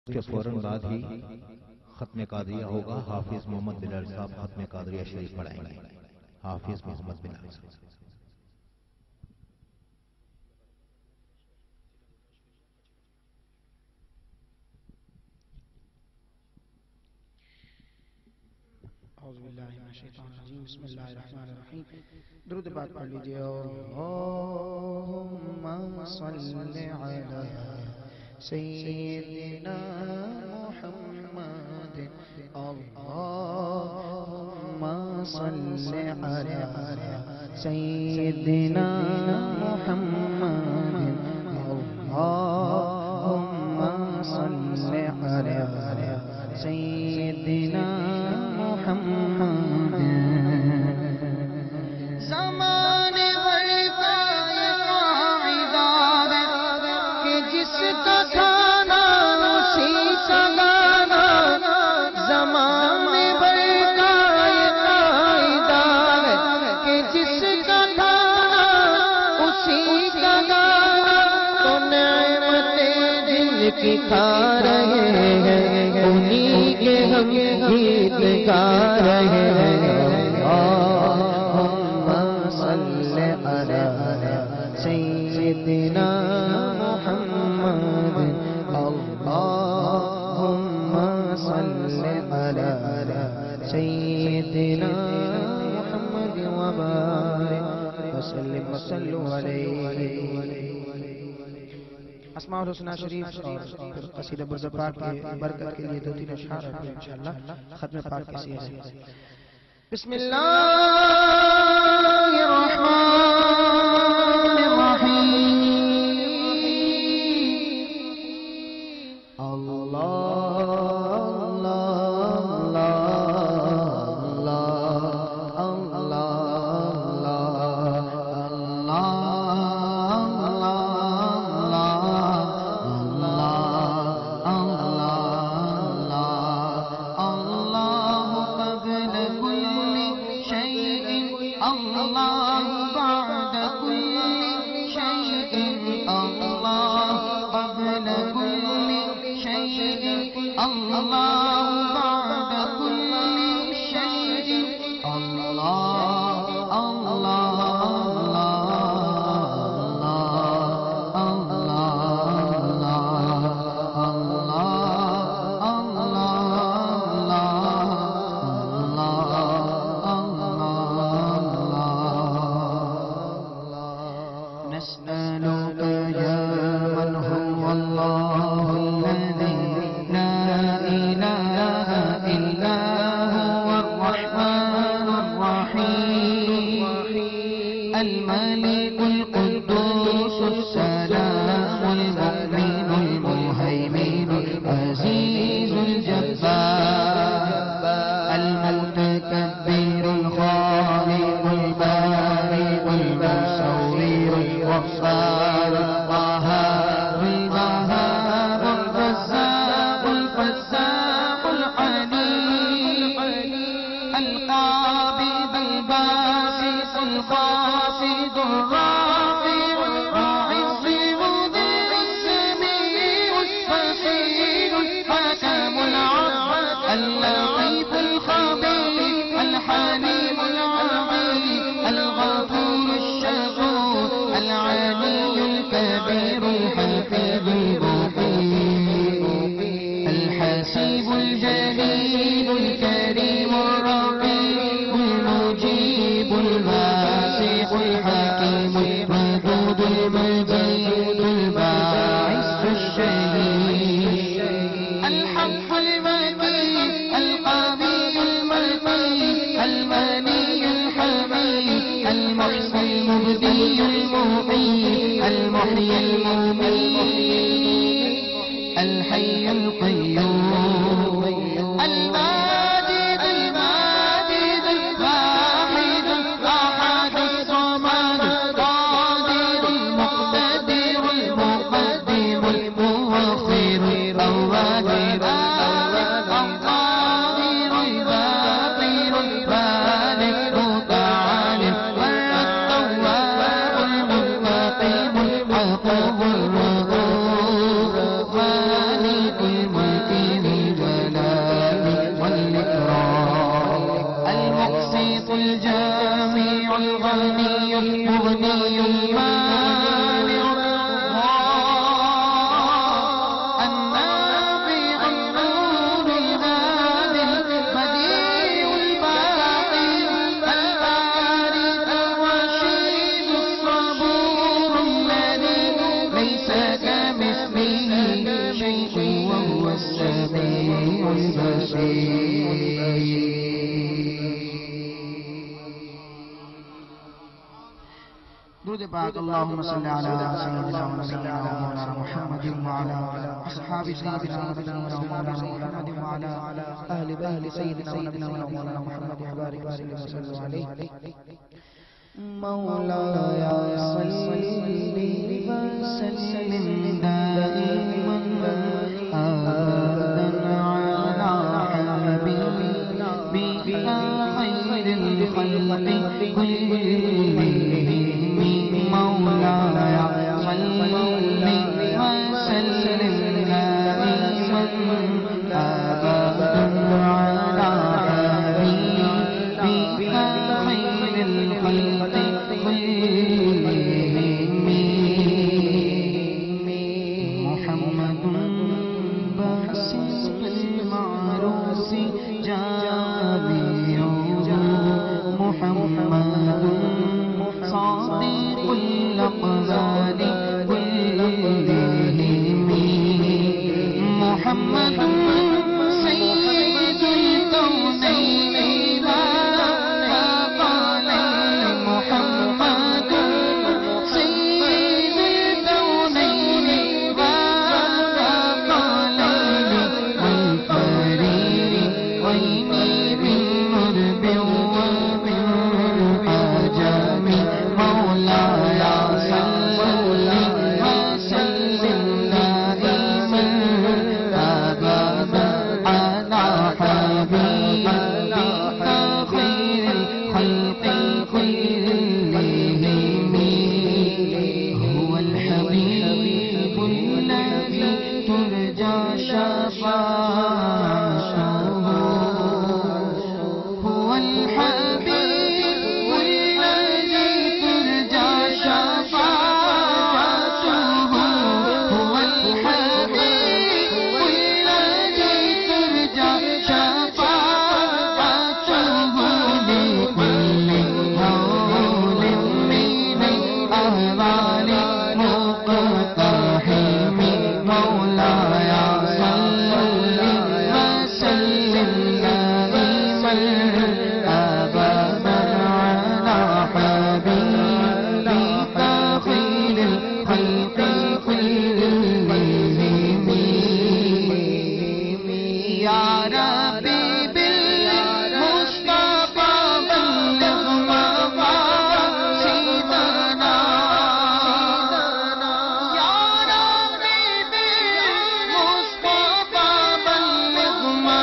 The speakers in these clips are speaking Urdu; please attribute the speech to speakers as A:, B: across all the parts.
A: اس کے فوراً بعد ہی ختم قادریہ ہوگا. حافظ محمد بلال صاحب ختم قادریہ شریف پڑھائیں گے. حافظ محمد بلال صاحب.
B: اعوذ باللہ من الشیطان الرجیم. بسم اللہ الرحمن الرحیم. درود پاک پڑھ لیجئے. اللہم صل علی سیدنا محمد. اللہم صل علی سیدنا محمد. اللہم صل علی سیدنا محمد. زمان بھر کا یہ قاعدہ ہے کہ جس کا کھانا اسی کا گانا. زمان بھر کا یہ قاعدہ ہے کہ جس کا کھانا اسی کا گانا. تو نعمتیں جن کی کھا رہے ہیں انہی کے ہم گیت گا رہے ہیں. اللہم صل علی سیدنا محمد. اللہم صل علی سیدنا محمد وبارک وسلم وصلوا علیہ. اسماء الحسنی شریف اور پھر قصیدہ برد پاک کی برکت کے لیے 2-3 اشعار ہیں انشاءاللہ ختم پاک کے سیرے. بسم اللہ الرحمن الرحیم. الحي القيوم الماجد الماجد الواحد الأحد الصمد القادر المقتدر المقدم المؤخر الظاهر القاهر الباطن البارئ المتعال التواب المنتقم الحفظ الرؤوف مالك الملك هو السميع البصير. درود پاک اللهم صل على سيدنا ونبينا ومولانا محمد وعلى اصحاب سيدنا ونبينا ومولانا محمد وعلى اهل بيت سيدنا ونبينا ومولانا محمد وبارك وسلم عليه. مولاي صل وسلم دائما ابدا على حبيبك خير الخلق كلهم. مولاي صل وسلم دائما ابدا على حبيبك خير الخلق كلهم. محمد باسط المعروف جامع. محمد صادق الأقدار كلهم. محمد سيد الكونين والثقلين. محمد سيد الكونين والثقلين والفريقين من مرب ومن عجم. مولاي صل وسلم دائما ابدا على حبيبك خير الخلق كلهم. هو الحبيب الذي ترجى شفاعته. هو الحبيب الذي ترجى شفاعته. هو الحبيب الذي ترجى شفاعته. لكل هول من الأهوال مقتحم. مولاي صل وسلم دائما ابدا على حبيبك خير الخلق كلهم. يا ربي بالمصطفى بلغ مقاصدنا. يا ربي بالمصطفى بلغ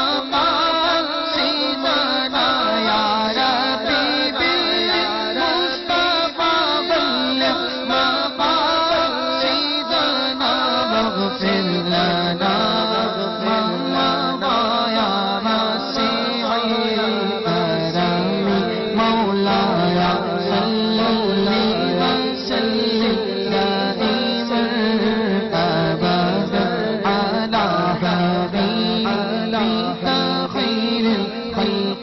B: مقاصدنا. يا ربي بالمصطفى بلغ مقاصدنا. واغفر لنا ما مضى يا واسع الكرم. مولاي صل وسلم دائما ابدا على حبيبك خير الخلق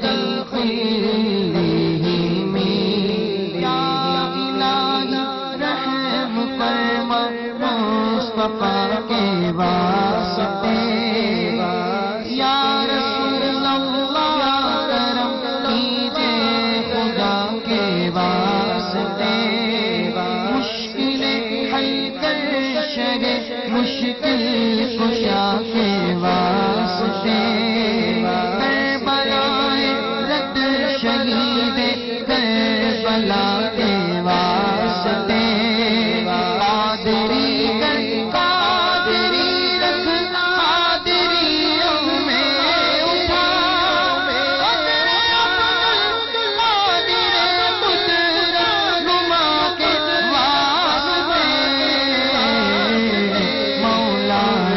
B: كلهم. يا الہی رحم فرما مصطفیٰ کے واسطے. یا رسول اللہ کرم کیجئے خدا کے واسطے. مشکل حل کر شرع مشکل کشا کے واسطے. کربلائے رد شہید کربلا کے واسطے. قادری کر قادری رکھ قادری میں اٹھا. قدر قادر قدرت نما کے واسطے. مولاي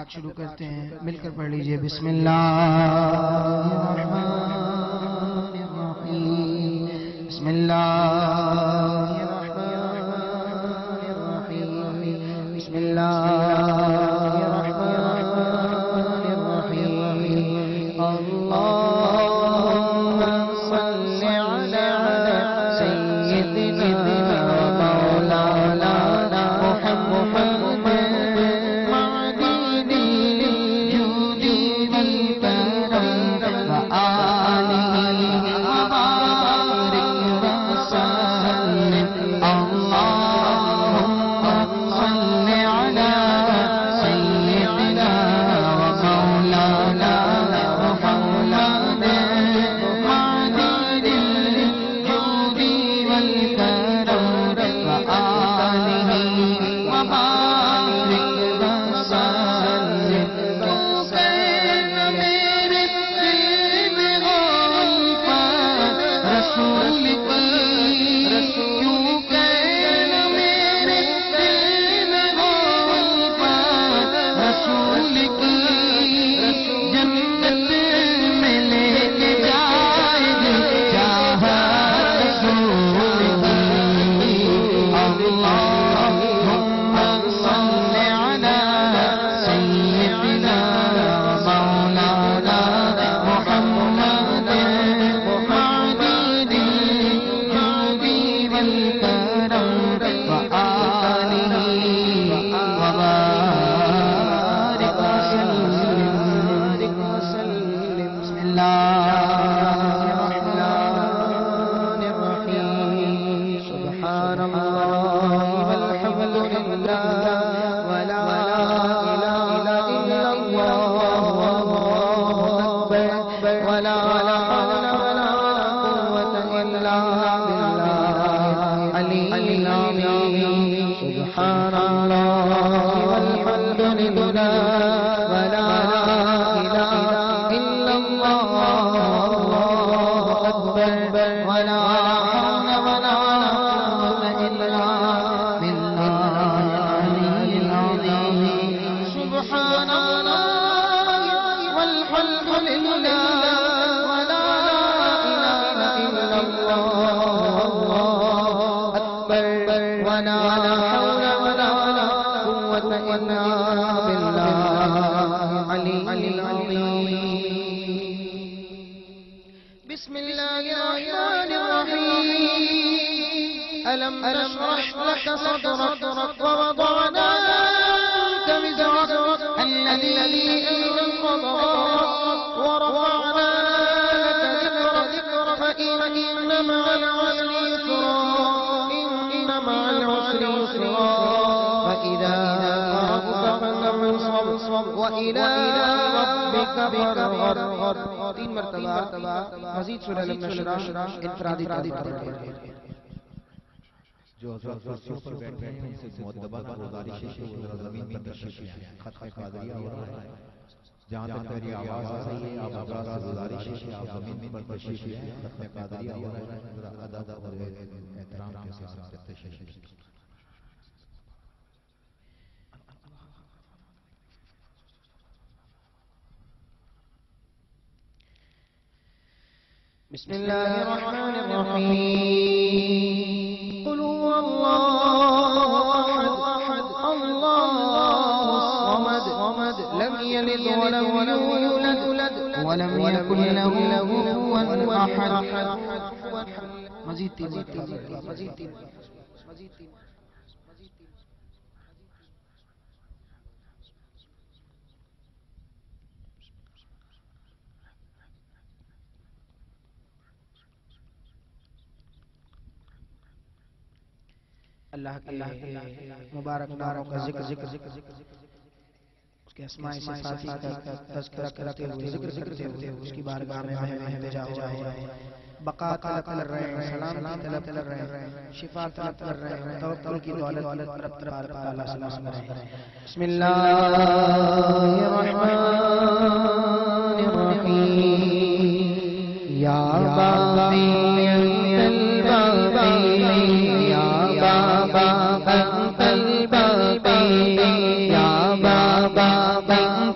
B: بات شروع کرتے ہیں، مل کر پڑھ لیجئے۔ بسم اللہ الرحمن الرحیم، بسم اللہ الرحمن الرحیم، بسم اللہ الرحمن الرحیم۔ اللہم صل علی سیدنا مولانا محمد معدن الجود والكرم وآلہ وبارک وسلم۔ اللہم صل علی سیدنا ومولانا محمد معدن الجود والكرم وآلہ وبارک وسلم۔ کون میرے دل میں غالب رسول کی، کیوں کہنا میرے دل میں غالب رسول کی، جنت میں لے کے جائے گی جہاں رسول کی۔ اللہم صل علی سیدنا مولانا محمد معدن الجود والکرم وآلہ وبارک وسلم۔ بسم اللہ الرحمن الرحیم، سبحان اللہ والحمد للہ ولا الہ الا اللہ واللہ اکبر ولا حول ولا قوة الا باللہ العلی العظیم۔ سبحان اللہ والحمد للہ ولا الہ الا اللہ واللہ اکبر ولا حول ولا قوة الا باللہ العلی العظیم۔ سبحان اللہ والحمد للہ ولا الہ الا اللہ واللہ اکبر ولا حول ولا قوة الا باللہ العلی العظیم۔ بسم اللہ الرحمن الرحیم، ألم نشرح لك صدرك ووضعنا عنك وزرك الذي أنقض ظهرك ورفعنا لك ذكرك فإن مع العسر يسرا إن مع العسر يسرا فإذا فرغت فانصب وإلى ربك فارغب۔ تین مرتبہ مزید سورہ لم نشرح انفرادی طور پر
A: جو حضرات کرسیوں پر بیٹھے ہیں ان سے مؤدبہ گزارش ہے کہ ذرا زمین پر تشریف لائیں۔ ختم قادریہ ہو رہا ہے، جہاں تک میری آواز آ رہی ہے آپ حضرات سے گزارش ہے کہ آپ زمین پر تشریف لائیں۔ ختم قادریہ ہو رہا ہے، ذرا ادب اور احترام کے ساتھ تشریف لائیں۔
B: بسم اللہ الرحمن الرحیم، قل هو اللہ احد اللہ الصمد لم یلد ولم یولد ولم یکن له کفوا احد۔ مزید تین اللہ کے مبارک ناموں کا ذکر اس کے اسماء صفات کا تذکرہ کرتے ہوئے ذکر کرتے ہوئے اس کی بارگاہ میں ہمیں بھیجا ہوا ہے۔ بقا طلب کر رہے ہیں، سلامتی طلب کر رہے ہیں، شفا طلب کر رہے ہیں، توکل کی دولت طلب کر اللہ سے مانگ رہے ہیں۔ بسم اللہ الرحمن الرحیم، یا باقی انت الباقی، یا بابا انت الباقی، یا بابا انت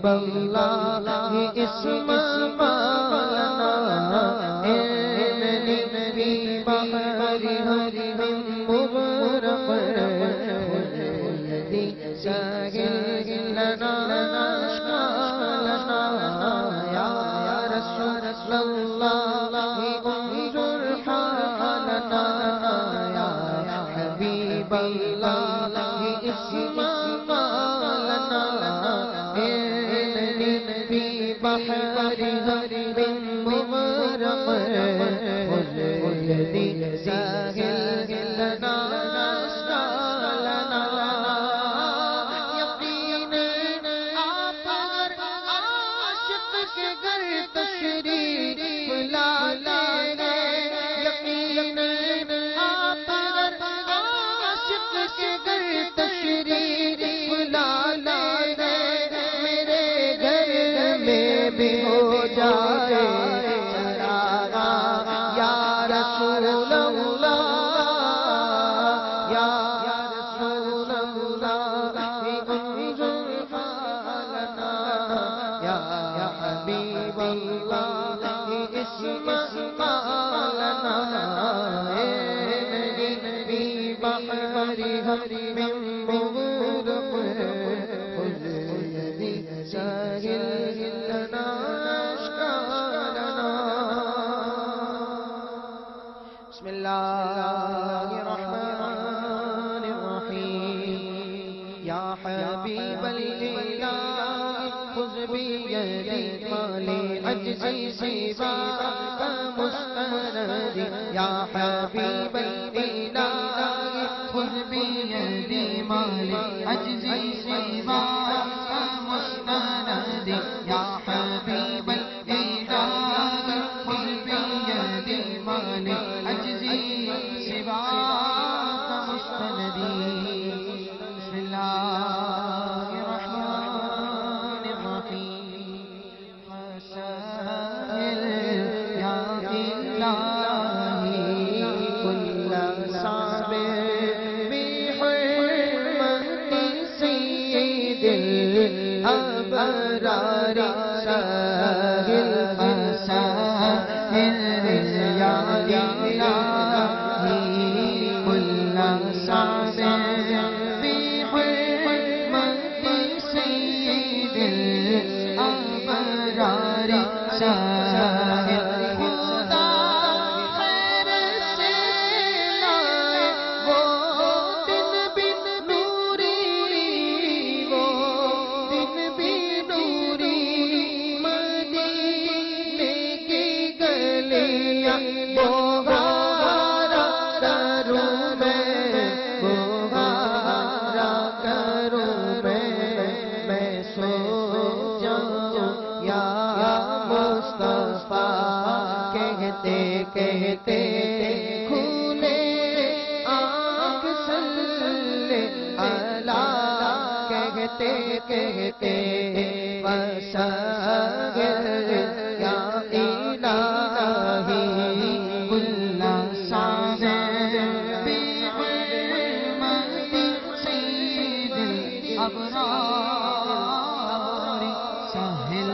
B: اللہ اسم لنا اننی فی بحر مغرق الذی ساہل لنا اشکالنا یا رسول اللہ انظر حالنا یا حبیب اللہ اسم لنا اننی فی بحر مغرق الذی ساہل لنا اشکالنا یقیناً آپ اگر عاشق کے گھر تشریف لا لیں گے یقیناً آپ اگر عاشق کے گھر تشریف لا لیں گے میرے گھر میں بھی ہو جائے چراغا یا رسول اللہ یا رسول اللہ انظر حالنا یا حبیب اللہ اسم لنا اننی فی بحر مغرق الذی ساہل لنا اشکالنا بسم اللہ الرحمن الرحیم یا حبیب الالہ خذ بیدی مالی عجزی سواک مستندی یا حبیب الالہ خذ بیدی مالی عجزی سواک مستندی یا حبیب الالہ خذ بیدی مالی عجزی سواک مستندی بسم اللہ الرحمن الرحیم فسائل یا الہی کل صعب بحرمت سید الابرار ساہل فسائل یا الہی کل صعب بحرمت سید الابرار ساہل خدا خیر سے لائے وہ دن بن نوری وہ دن بن نوری مدینے کی گلیاں بہارا کروں میں سو جاؤں یا مصطفیٰ کہتے کہتے کھولے آنکھ صلی اللہ کہتے کہتے وسائل یا الہی کل صعب بحرمت سید الابرار ساہل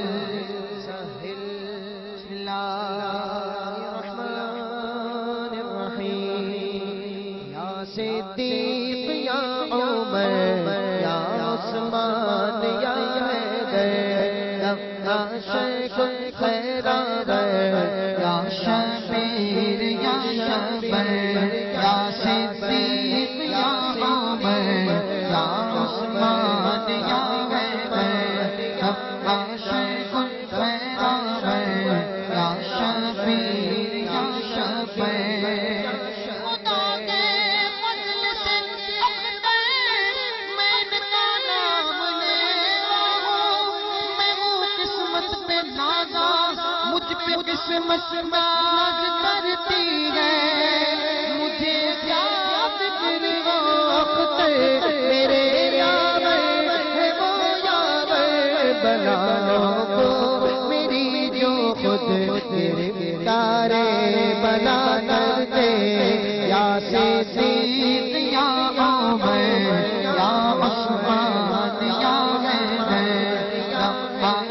B: بسم اللہ الرحمن الرحیم یا صدیق یا عمر یا عثمان یا حیدر یا شیخ الخیرات یا شبیر یا شبر یا صدیق یا عمر یا عثمان یا حیدر یا شیخ الخیرات یا شبیر یا شبر خدا کے فضل سے اکبر میں نے کا نام لیتا ہوں میں ہوں قسمت پہ نازا مجھ پہ قسمت ناز کرتی ہے مجھے کیا فکر وقت میرے یاور ہے وہ یاور بناؤ کو میری جو خود میرے تارے بنا کر دے یا صدیق یا عمر یا عثمان یا حیدر یا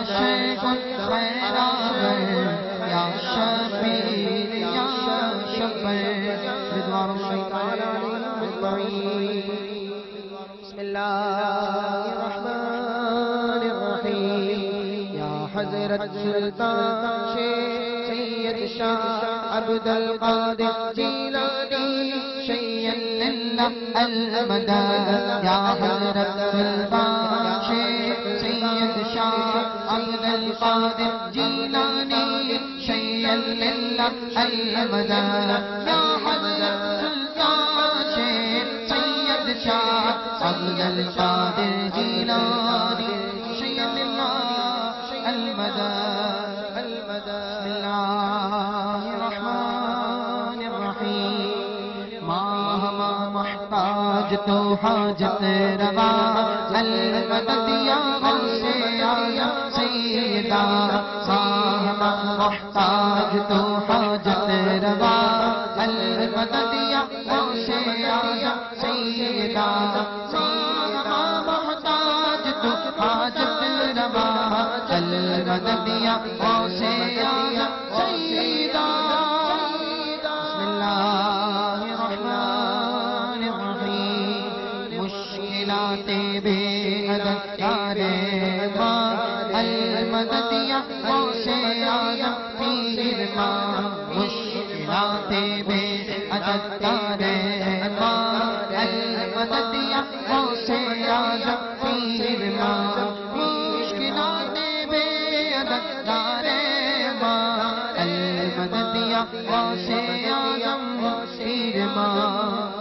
B: شيخ خيرابر يا شفيع يا شفيع رضوان الله تعالى عليهم أجمعين. بسم الله الرحمن الرحيم. يا حضرت سلطان شیخ سید شاہ عبد القادر جیلانی شیخ للہ المدد. یا حضرت سلطان شیخ سید شاہ عبد القادر جیلانی شیخ للہ المدد. یا حضرت سلطان شیخ سید شاہ عبد القادر جیلانی شیخ للہ المدد. بسم اللہ الرحمن الرحیم. ماں محتاج تو حاجت روا المدد یا غوث اعظم سیدہ. ماں محتاج تو حاجت روا المدد یا غوث اعظم سیدہ. ماں محتاج تو حاجت روا المدد یا غوث اعظم سیدہ. بسم اللہ الرحمن الرحیم. مشکلات بے عدد کارے ماں المدد یا غوث اعظم پیر ماں. مشکلات بے عدد کارے ماں المدد یا غوث اعظم پیر ماں. مشکلات بے عدد کارے ماں المدد یا غوث اعظم پیر ماں.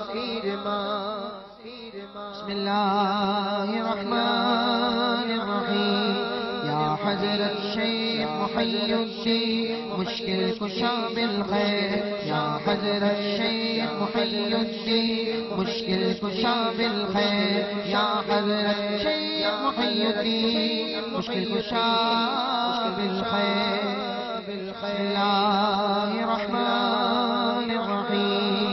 B: بسم اللہ الرحمن الرحیم. یا حضرت شیخ محی الدین مشکل کشا بالخیر. یا حضرت شیخ محی الدین مشکل کشا بالخیر. یا حضرت شیخ محی الدین مشکل کشا بالخیر. بسم اللہ الرحمن الرحیم.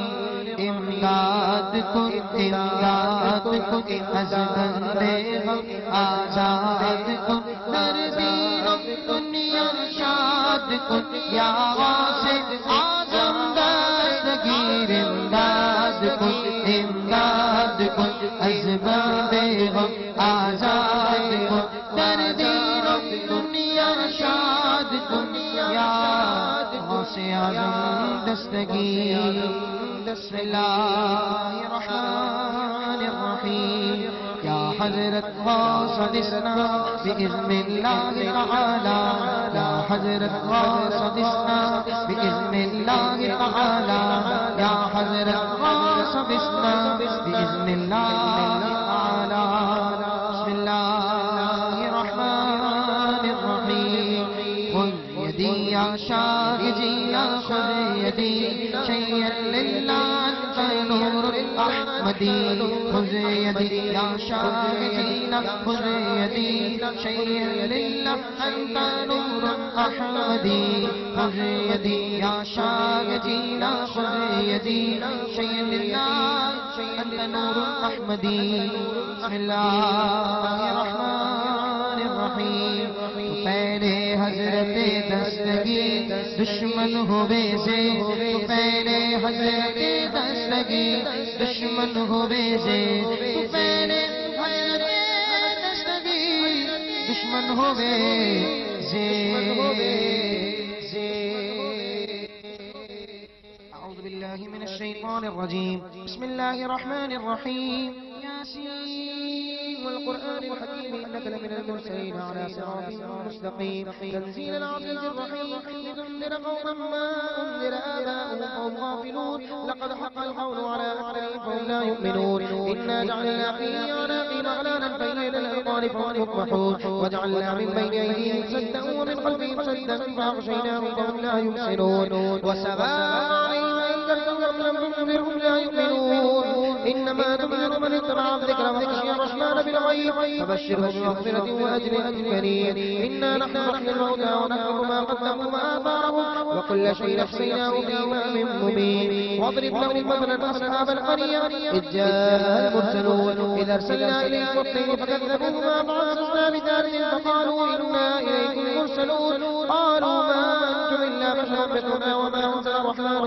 B: امداد کن امداد کن از بند غم آزاد کن دردی غم دنیا شاد کن. یا غوث اعظم دستگیر امداد کن امداد کن از بند غم آزاد کن دردی غم دنیا شاد کن. یا غوث اعظم دستگیر. بسم اللہ الرحمن الرحیم. یا حضرت غوث دسنا بإذن اللہ تعالی. یا حضرت غوث دسنا بإذن اللہ تعالی. یا حضرت غوث دسنا بإذن اللہ تعالی. بسم اللہ الرحمن الرحیم. خذ یدی یا شاہ جینا خذ یدی شیئا للہ انت نور احمدی. خذ یدی یا شاہ جینا خذ یدی شیئا للہ انت نور احمدی. خذ یدی یا شاہ جینا خذ یدی شیئا للہ انت نور احمدی. بسم اللہ الرحمن الرحیم. پہلے حضرت دستگیر دشمن ہوئے سے. پہلے حضرت دستگیر دشمن ہوئے سے. پہلے حضرت دستگیر دشمن ہوئے سے. اعوذ باللہ من الشیطان الرجیم. بسم اللہ الرحمن الرحیم. یاسین والقرآن الحکیم انک لمن المرسلین علی صراط مستقیم. تنزیل العزیز الرحیم لتنذر قوما ما انذر آباؤهم فهم غافلون. لقد حق القول على أكثرهم فهم لا يؤمنون. إنا جعلنا في أعناقهم أغلالا فهي إلى الأذقان فهم مقمحون. وجعلنا من بين أيديهم سدا ومن خلفهم سدا فأغشيناهم فهم لا يبصرون. وسواء عليهم أنذرتهم أم لم تنذرهم لا يؤمنون. إنما تنذر من اتبع الذكر وخشي الرحمن بالغيب فبشره بمغفرة وأجر كريم. إنا نحن نحيي الموتى ونكتب ما قدموا وآثارهم وكل شيء أحصيناه في إمام مبين. واضرب لهم مثلا أصحاب القرية إذ جاء المرسلون إذ أرسلنا إليهم الطير فكذبوهما فعززنا بثالث فقالوا إنا إليكم المرسلون قالوا ما أنتم إلا بشر مثلنا وما أنزل الرحمن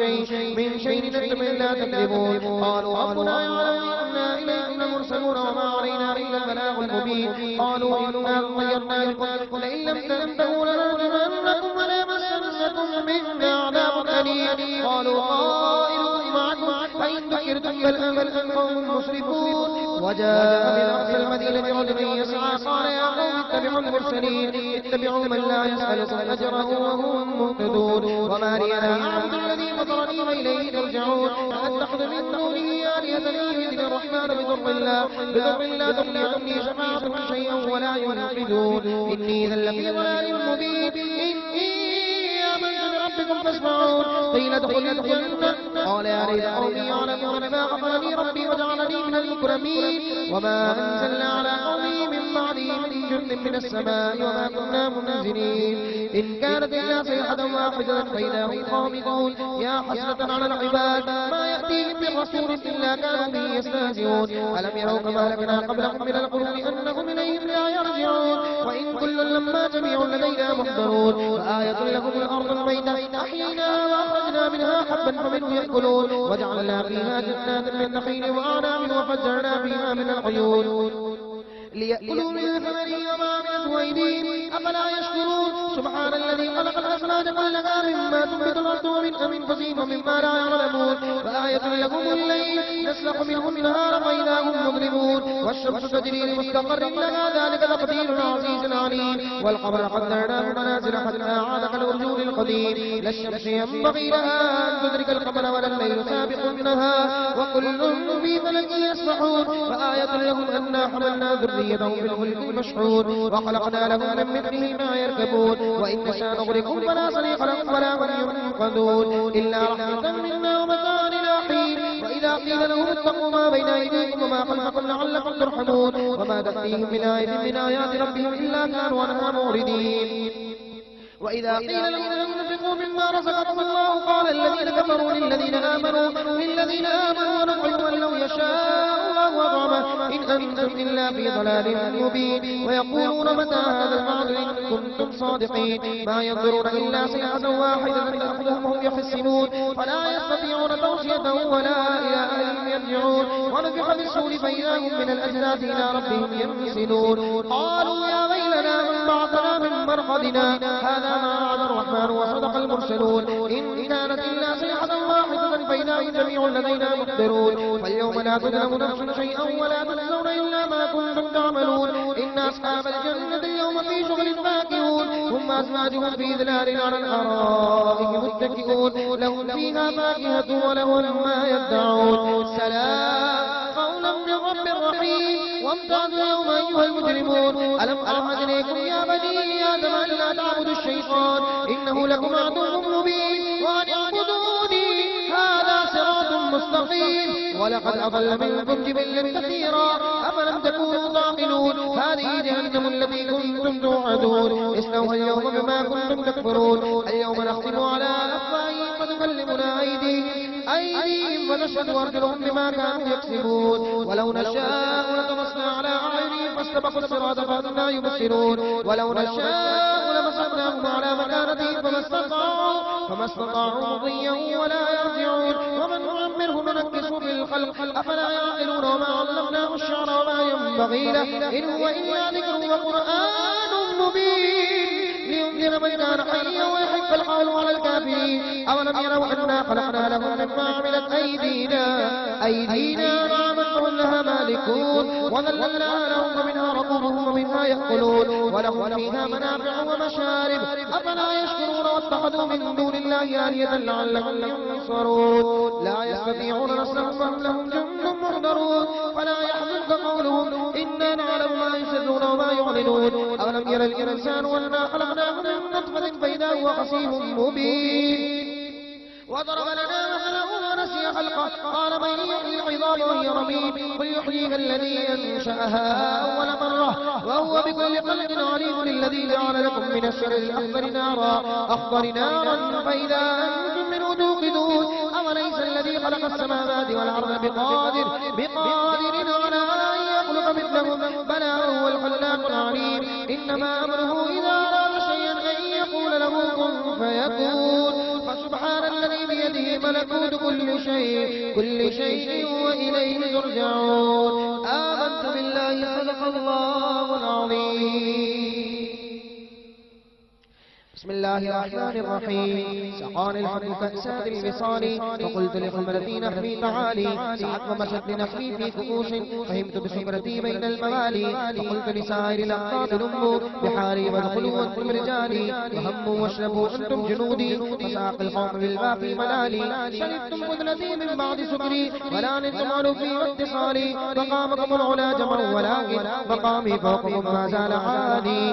B: من شيء أنتم إلا تكذبون قالوا ربنا يعلم إنا إليكم لمرسلون وما علينا إلا البلاغ المبين قالوا إنا طيرنا بكم لئن لم تنتهوا لنرجمنكم وليمسنكم منا عذاب أليم قالوا قائلكم معكم فإن ذكرتم بل أنتم قوم مسرفون وجاء بالأقصى المدينة رجل يسعى قال يا قوم اتبعوا المرسلين اتبعوا من لا يسألكم أجره وهم مهتدون وما لي لا أعبد الذي فطرني وإليه ترجعون أتخذ من دونه آلهة يؤذن الرحمن بضر لا تغني عني شفاعتهم شيئا ولا ينقذون إني إذا لفي ضلال مبين إني آمنت بربكم فاسمعون قيل ادخل الجنة قال يا ليت قومي يعلمون بما غفر لي ربي وجعلني من المكرمين وما أنزلنا على قومه من بعده من جند من السماء وما كنا منزلين إن كانت إلا صيحة واحدة فإذا هم خامدون يا حسرة على العباد ما يأتيهم من رسول إلا كانوا به يستهزئون ألم يروا كما أهلكنا قبلهم من القرون أنهم إليهم لا يرجعون وإن كل لما جميع لدينا محضرون وآية لهم الأرض الميتة أحييناها وأخرجنا منها حبا فمنه يأكلون وجعلنا فيها جنات من نخيل وأعناب وفجرنا فيها من العيون ليأكلوا من ثمره وما عملته أيديهم أفلا يشكرون سبحان الذي خلق الأزواج كلها مما تنبت الأرض ومن أنفسهم ومما لا يعلمون وآية لهم الليل نسلخ منه النهار فإذا هم مظلمون والشمس تجري لمستقر لها ذلك تقدير العزيز العليم والقمر قدرناه منازل حتى عاد كالأرجون القديم لا الشمس ينبغي لها أن تدرك القمر ولا الليل سابق النهار وكل في فلك يسبحون وآية لهم أنا حملنا ذريتهم في الفلك المشحون وخلقنا لهم من مثله ما يركبون وإن نشاء نغرقهم فلا صريخ لهم ولا هم ينقذون إلا رحمة منا ومتاعا إلى حين وإذا قيل لهم اتقوا ما بين أيديكم وما خلفكم لعلكم ترحمون وما تأتيهم من آية من آيات ربهم إلا كانوا عنها معرضين وإذا قيل لهم انفقوا مما رزقكم الله قال الذين كفروا للذين آمنوا ونطعم لو يشاء الله أطعمه إن أنتم إلا في ضلال مبين ويقولون متى هذا الوعد إن كنتم صادقين ما ينظرون إلا صيحة واحدة تأخذهم هم يحسنون فلا يستطيعون توصية ولا إلى أهلهم يرجعون ونفخ في الصور فإذا هم من الأجداث إلى ربهم ينسلون قالوا يا ويلنا من بعثنا من مرقدنا هذا ما وعد الرحمن وصدق المرسلون إن كانت إلا صيحة واحدة فإذا هم جميع لدينا محضرون فاليوم لا تظلم نفس شيئا ولا تجزون إلا ما كنتم تعملون إن أصحاب الجنة اليوم في شغل فاكهون هم أزواجهم في ظلال على الأرائك متكئون لهم فيها فاكهة ولهم ما يدعون سلام قولا من رب رحيم وامتازوا يوم أيها المجرمون ألم أعهد إليكم يا بني آدم ألا تعبدوا الشيطان إنه لكم عدو مبين وأن اعبدوني هذا صراط مستقيم ولقد أضل منكم جبلا كثيرا أفلم تكونوا تعقلون هذه جهنم التي كنتم توعدون اصلوها اليوم بما كنتم تكفرون اليوم نختم على أفواههم وتكلمنا أيديهم ونشهد أرجلهم بما كانوا يكسبون ولو نشاء لطمسنا على أعينهم فاستبقوا الصراط فأنا يبصرون ولو نشاء لمسخناهم على مكانتهم فما استطاعوا مضيا ولا يرجعون ومن نعمره ننكسه في الخلق أفلا يعقلون وما علمناه الشعر وما ينبغي له إن هو إلا ذكر وقرآن مبين لينذر من كان حيا ويحق القول على الكافرين أولم يروا أنا خلقنا لهم مما عملت أيدينا نعما لها مالكون وذللنا لهم ومنها ركوبهم ومنها يأكلون ولهم فيها منافع ومشارب أفلا يشكرون واتخذوا من دون الله آلهة لعلهم ينصرون لا يستطيعون نصرهم وهم لهم جند محضرون فلا يحزنك قولهم إنا نعلم ما يسرون وما يعلنون أولم ير الإنسان أنا خلقناه من نطفة فإذا هو خصيم مبين وضرب لنا مثلا ونسي خلقه قال من يحيي العظام وهي رميم قل يحييها الذي أنشأها أول مرة وهو بكل خلق عليم الذي جعل لكم من الشجر الأخضر نارا فإذا أنتم منه توقدون أوليس الذي خلق السماوات والأرض بقادر على أن يخلق مثلهم بلى هو الخلاق العليم إنما أمره إذا أراد شيئا
C: ملكوت كل شيء وإليه ترجعون. آمنت بالله صدق الله العظيم. بسم الله الرحمن الرحيم. سقاني الحب كأسات الوصال فقلت لخمرتي نحمي تعالي سعت ومشت لنحمي في كؤوس فهمت بسكرتي بين الموالي فقلت لسائر الأقطاب لموا بحاري وادخلوا وانتم رجالي وهموا واشربوا أنتم جنودي فساق القوم بالباقي منالي شربتم بذلتي من بعد سكري ولا نلتم عرفي واتصالي مقامكم العلا جمعوا ولكن مقامي فوقكم ما زال عالي.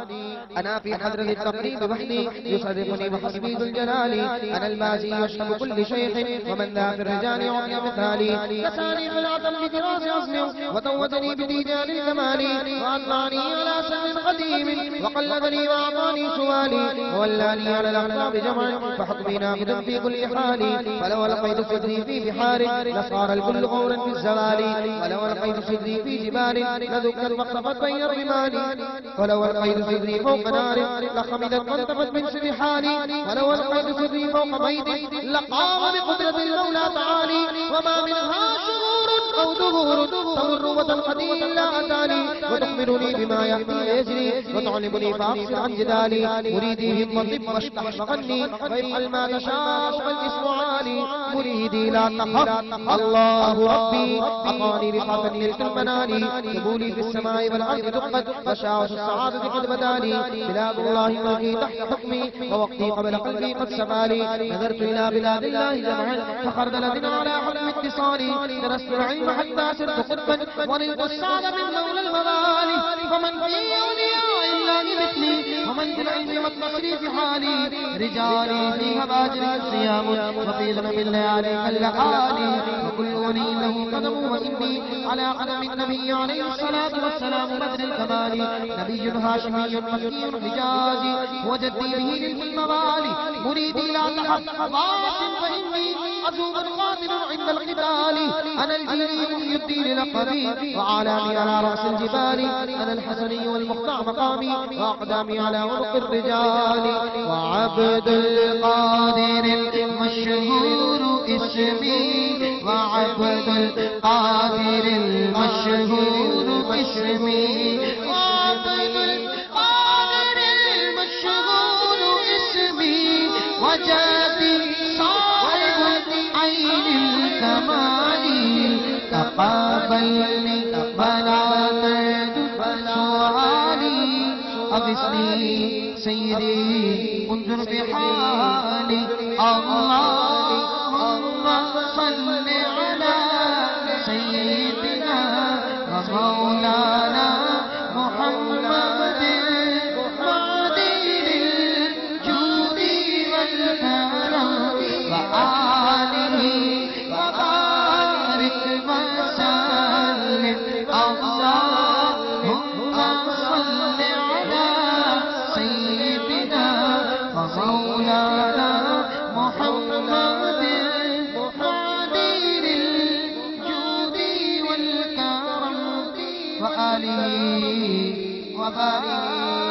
C: أنا في حضرة التقريب وحدي يصرفني وحسبي ذو الجلال أنا المازي يشرب كل شيخ ومن ذا في الرجال يعطي مثالي كساني خلاطا بدراس عزم وتوجني بديجان الكمال وأطلعني على سن قديم وقلدني وأعطاني سوالي وولاني على الأقطاب جمع فحكمي ناقدا في كل حال فلو ألقيت صدري في بحار لصار الكل غورا في الزوال ولو ألقيت صدري في جبال لذكت واختفت بين الرمال ولو ألقيت صدري فوق نار لخمدت وانتفت من سر حالي ولو ألقيت سري فوق بيت لقام بقدرة المولى تعالي وما منها شرور أو دهور تمر وتنقضي إلا أتاني وتخبرني بما يأتي يجري وتعلمني فأقصر عن جدالي مريدي هم وطب واشتح وغني وافعل ما تشاء والاسم عالي مريدي لا تخف الله ربي أعطاني رفعة نلت المنال قبولي في السماء والأرض دقت وشاوة السعادة قد بدالي بلاد الله ملكي تحت حكمي ووقتي قبل قلبي قد سمالي نظرت إلى بلاد الله جمعا فخردلت على حكم اتصالي درست العلم حتى صرت قطبا ونلت السعد من مولى المغالي فمن في أولياء الله مثلي ومن في العلم والتصريف حالي رجالي في هباجر الصيام وفي ظلم الليالي كاللحالي وكل ولي له قدم وإني على قدم النبي عليه الصلاة والسلام بدر الكمال نبي هاشمي مكي حجازي وجدي به للموالي مريدي لا تحب واصل فإني أذوب قاتل عند القتال أنا الجيري محي الدين لقبي وعالمي على رأس الجبال أنا الحسني والمختار مقامي وأقدامي على عنق الرجال وعبد القادر المشهور اسمي وعبد القادر المشهور اسمي وعبد القادر المشهور اسمي وجدي صاحب عين الكمال تقابلني فلا ترد سؤالي أغثني سيدي انظر بحالي اللهم صل على سيدنا ومولانا محمد معدن الجود والكرم وآله وبارك وسلم اللهم صل على سيدنا ومولانا محمد معدن الجود والكرم وآله وبارك